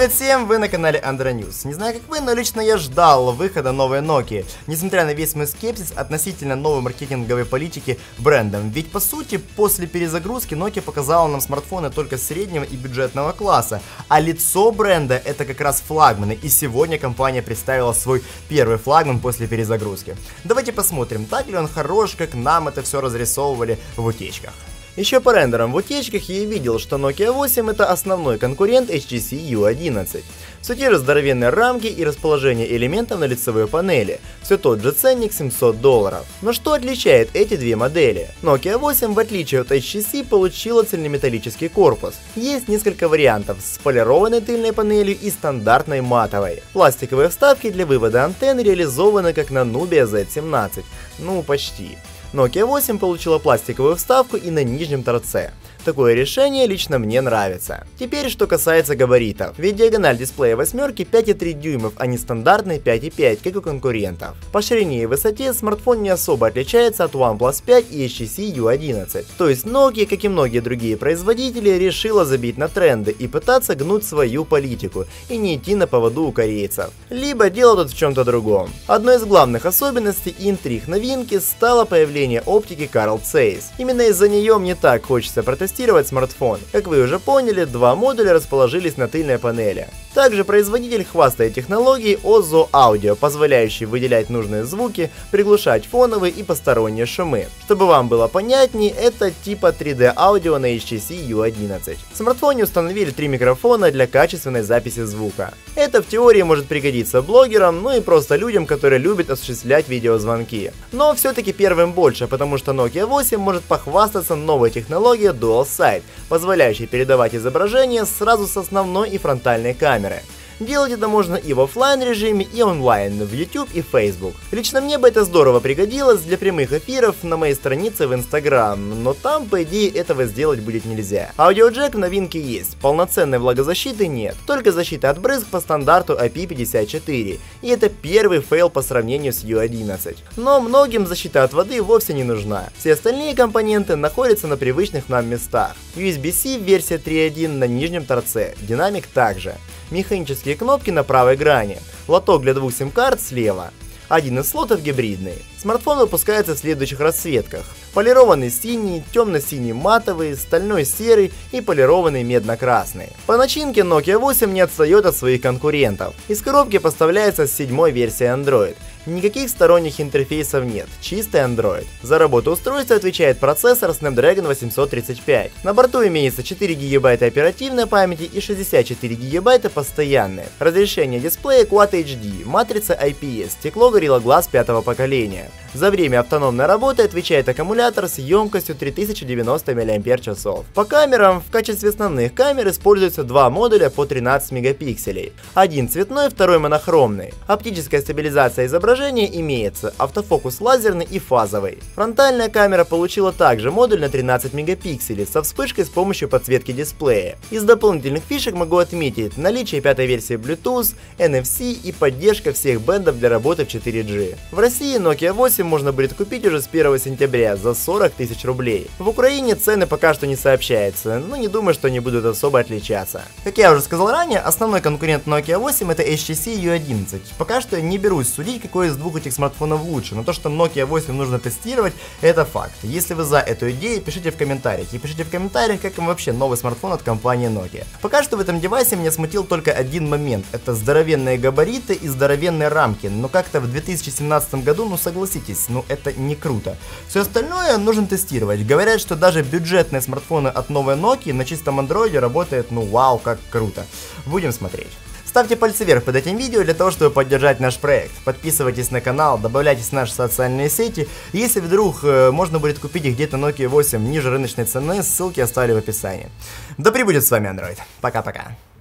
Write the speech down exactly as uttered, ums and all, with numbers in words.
Привет всем, вы на канале Андроньюз. Не знаю как вы, но лично я ждал выхода новой Nokia, несмотря на весь мой скепсис относительно новой маркетинговой политики брендом. Ведь по сути, после перезагрузки Nokia показала нам смартфоны только среднего и бюджетного класса, а лицо бренда это как раз флагманы, и сегодня компания представила свой первый флагман после перезагрузки. Давайте посмотрим, так ли он хорош, как нам это все разрисовывали в утечках. Еще по рендерам в утечках я и видел, что Nokia восемь это основной конкурент эйч ти си ю одиннадцать. Все те же здоровенные рамки и расположение элементов на лицевой панели, все тот же ценник семьсот долларов. Но что отличает эти две модели? Nokia восемь в отличие от эйч ти си получила цельнометаллический корпус. Есть несколько вариантов с полированной тыльной панелью и стандартной матовой. Пластиковые вставки для вывода антенн реализованы как на Nubia зет семнадцать, ну почти. Nokia восемь получила пластиковую вставку и на нижнем торце. Такое решение лично мне нравится. Теперь что касается габаритов. Ведь диагональ дисплея восьмерки пять и три дюймов, а не стандартный пять и пять, как у конкурентов. По ширине и высоте смартфон не особо отличается от OnePlus пять и эйч ти си ю одиннадцать. То есть Nokia, как и многие другие производители, решила забить на тренды и пытаться гнуть свою политику и не идти на поводу у корейцев. Либо дело тут в чем-то другом. Одной из главных особенностей и интриг новинки стало появление оптики Carl Zeiss. Именно из-за нее мне так хочется протестировать смартфон. Как вы уже поняли, два модуля расположились на тыльной панели. Также производитель хвастает технологией Ozo Audio, позволяющей выделять нужные звуки, приглушать фоновые и посторонние шумы. Чтобы вам было понятнее, это типа три дэ аудио на эйч ти си ю одиннадцать. В смартфоне установили три микрофона для качественной записи звука. Это в теории может пригодиться блогерам, ну и просто людям, которые любят осуществлять видеозвонки. Но все-таки первым больше, потому что Nokia восемь может похвастаться новой технологией Dual Sight, позволяющей передавать изображение сразу с основной и фронтальной камеры. Делать это можно и в офлайн режиме, и онлайн, в YouTube и Facebook. Лично мне бы это здорово пригодилось для прямых эфиров на моей странице в Instagram, но там, по идее, этого сделать будет нельзя. Аудиоджек в новинке есть, полноценной влагозащиты нет, только защита от брызг по стандарту ай пи пятьдесят четыре, и это первый фейл по сравнению с ю одиннадцать. Но многим защита от воды вовсе не нужна, все остальные компоненты находятся на привычных нам местах. ю эс би-C версия три точка один на нижнем торце, динамик также. Механические кнопки на правой грани, лоток для двух сим-карт слева. Один из слотов гибридный. Смартфон выпускается в следующих расцветках: полированный синий, темно-синий матовый, стальной серый и полированный медно-красный. По начинке Nokia восемь не отстает от своих конкурентов. Из коробки поставляется с седьмой версией Android. Никаких сторонних интерфейсов нет, чистый Android. За работу устройства отвечает процессор Snapdragon восемьсот тридцать пять. На борту имеется четыре гигабайта оперативной памяти и шестьдесят четыре гигабайта постоянной. Разрешение дисплея Quad эйч ди, матрица ай пи эс, стекло Gorilla Glass пятого поколения. За время автономной работы отвечает аккумулятор с емкостью три тысячи девяносто миллиампер-часов. По камерам в качестве основных камер используются два модуля по тринадцать мегапикселей. Один цветной, второй монохромный. Оптическая стабилизация изображения имеется, автофокус лазерный и фазовый. Фронтальная камера получила также модуль на тринадцать мегапикселей со вспышкой с помощью подсветки дисплея. Из дополнительных фишек могу отметить наличие пятой версии Bluetooth, эн эф си и поддержка всех бендов для работы в четыре джи. В России Nokia восемь можно будет купить уже с первого сентября за сорок тысяч рублей. В Украине цены пока что не сообщаются, но не думаю, что они будут особо отличаться. Как я уже сказал ранее, основной конкурент Nokia восемь это эйч ти си ю одиннадцать. Пока что я не берусь судить, какой из двух этих смартфонов лучше, но то, что Nokia восемь нужно тестировать, это факт. Если вы за эту идею, пишите в комментариях. И пишите в комментариях, как вам вообще новый смартфон от компании Nokia. Пока что в этом девайсе меня смутил только один момент. Это здоровенные габариты и здоровенные рамки. Но как-то в две тысячи семнадцатом году, ну согласитесь, ну это не круто. Все остальное нужно тестировать. Говорят, что даже бюджетные смартфоны от новой Nokia на чистом андроиде работают, ну вау, как круто. Будем смотреть. Ставьте пальцы вверх под этим видео для того, чтобы поддержать наш проект. Подписывайтесь на канал, добавляйтесь в наши социальные сети. Если вдруг э, можно будет купить их где-то Nokia восемь ниже рыночной цены, ссылки оставлю в описании. Да пребудет с вами Android. Пока-пока.